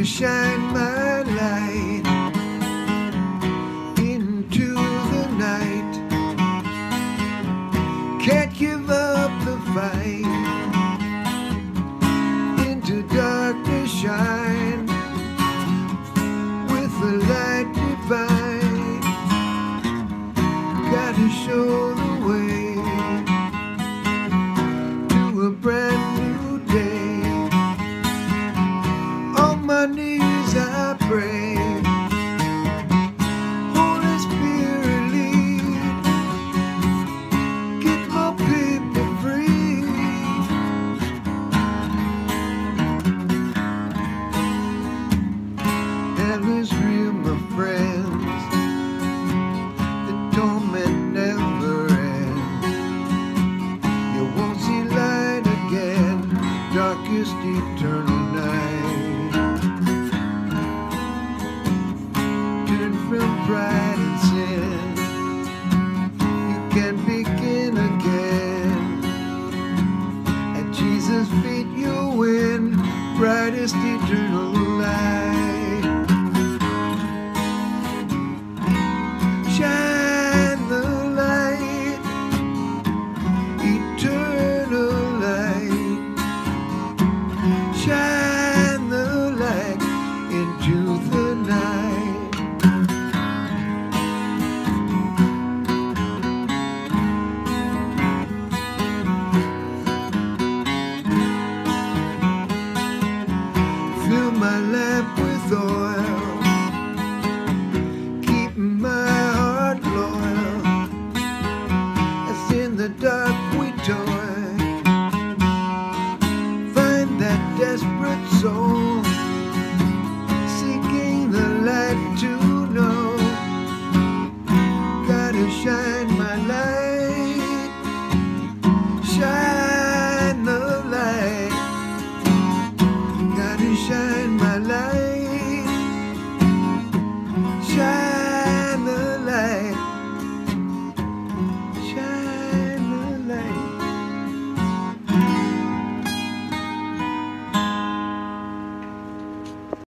shine my light into the night. Can't give up the fight. Into darkness shine with the light divine. Gotta show the way to a brand new day. On my knees I pray. Holy Spirit lead. Get my people free. Hell is real, my friends. The torment never ends. You won't see light again. Darkest eternal night. Turn from pride and sin. You can begin again. At Jesus' feet you'll win. Brightest eternal